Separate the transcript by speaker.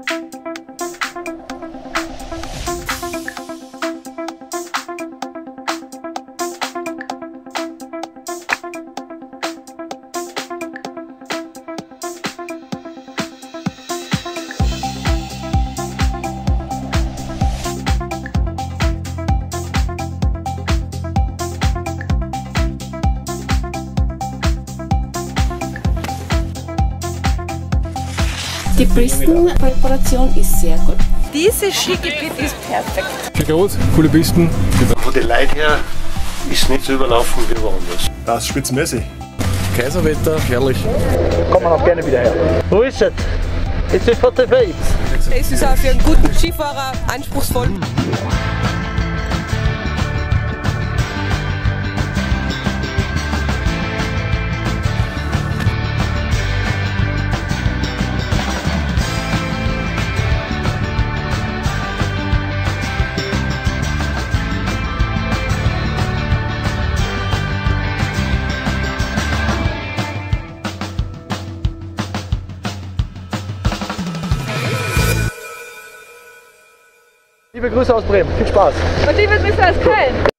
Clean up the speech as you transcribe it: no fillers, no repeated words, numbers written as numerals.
Speaker 1: Die Pistenpräparation ist sehr gut.
Speaker 2: Diese Skigebiet ist perfekt.
Speaker 3: Schön groß, coole Pisten.
Speaker 4: Von den Leuten her ist nicht so überlaufen wie woanders.
Speaker 3: Das ist spitzenmäßig. Kaiserwetter, herrlich.
Speaker 5: Kommt man auch gerne wieder her. Wo ist es? Ist es 45?
Speaker 2: Es ist auch für einen guten Skifahrer anspruchsvoll.
Speaker 5: Liebe Grüße aus Bremen, viel Spaß!
Speaker 2: Und liebe Grüße aus Köln!